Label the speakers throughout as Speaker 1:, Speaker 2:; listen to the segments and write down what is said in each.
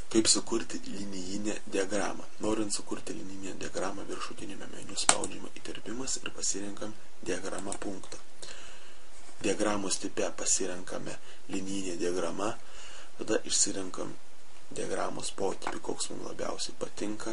Speaker 1: Kaip sukurti linijinę diagramą? Norint sukurti linijinę diagramą, viršutinėme meniu spaudžiama įterpimas ir pasirenkam diagramą punktą. Diagramos tipe pasirenkame linijinė diagrama, tada išsirenkam diagramos potipį, koks mums labiausiai patinka.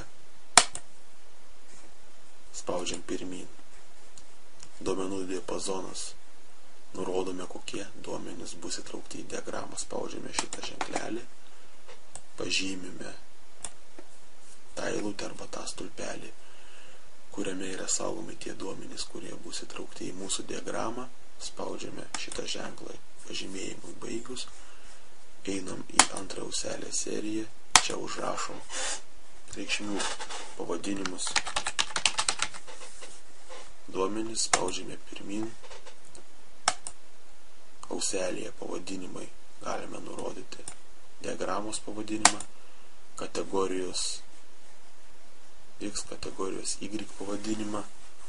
Speaker 1: Spaudžiam pirmyn. Duomenų diapazonas. Nurodome, kokie duomenys bus įtraukti į diagramą. Spaudžiame šitą ženklelį. Pažymime tą eilutę arba tą stulpelį, kuriame yra saugomi tie duomenys, kurie bus įtraukti į mūsų diagramą. Spaudžiame šitą ženklą pažymėjimui baigus. Einam į antrą auselę seriją. Čia užrašom reikšmių pavadinimus. Duomenys spaudžiame pirmyn. Auselėje pavadinimai galime nurodyti diagramos pavadinimą, kategorijos X, kategorijos Y pavadinimą.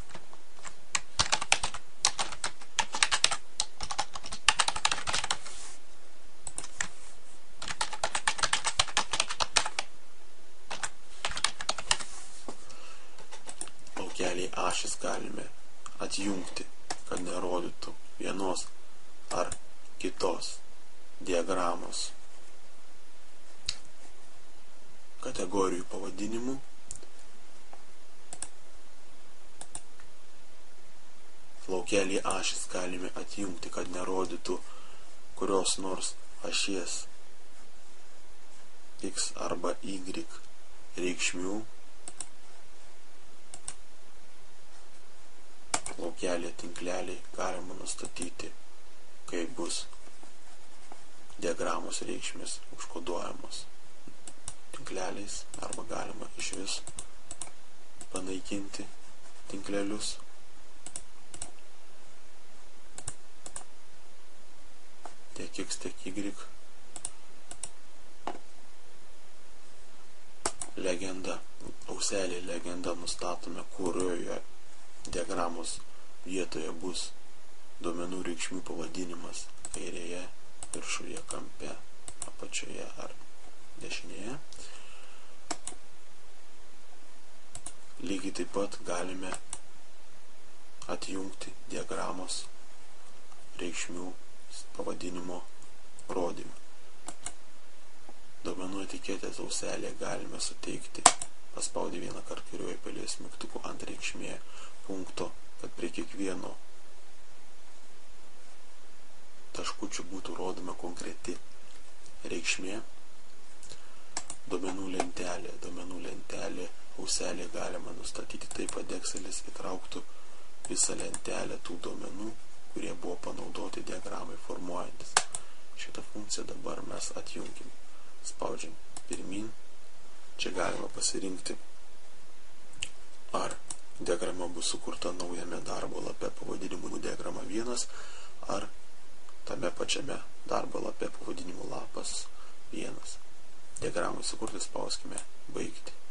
Speaker 1: Laukeliai ašis galime atjungti, kad nerodytų vienos ar kitos diagramos kategorijų pavadinimų. Laukelį ašis galime atjungti, kad nerodytų kurios nors ašies X arba Y reikšmių. Laukelį tinklelį galima nustatyti, kaip bus diagramos reikšmės užkoduojamos tinkleliais, arba galima iš vis panaikinti tinklelius. Tiek X, tiek Y. Legenda. Auselė legenda nustatome, kurioje diagramos vietoje bus duomenų reikšmių pavadinimas, kairėje, viršuje kampe, apačioje ar dešinėje. Lygiai taip pat galime atjungti diagramos reikšmių pavadinimo rodymą. Duomenų etiketės auselėje galime suteikti, paspaudę vieną kartą kairiuoju pelės mygtuku ant reikšmė punkto, kad prie kiekvieno taškučių būtų rodoma konkreti reikšmė. Duomenų lentelė. Duomenų lentelė auselėje galima nustatyti taip, kad Excelis įtrauktų visą lentelę tų duomenų, kurie buvo panaudoti diagramai formuojantis. Šitą funkciją dabar mes atjungim. Spaudžiam pirmyn. Čia galima pasirinkti, ar diagrama bus sukurta naujame darbo lape pavadinimu diagrama 1, ar tame pačiame darbo lape pavadinimu lapas 1. Diagramai sukurti spauskime baigti.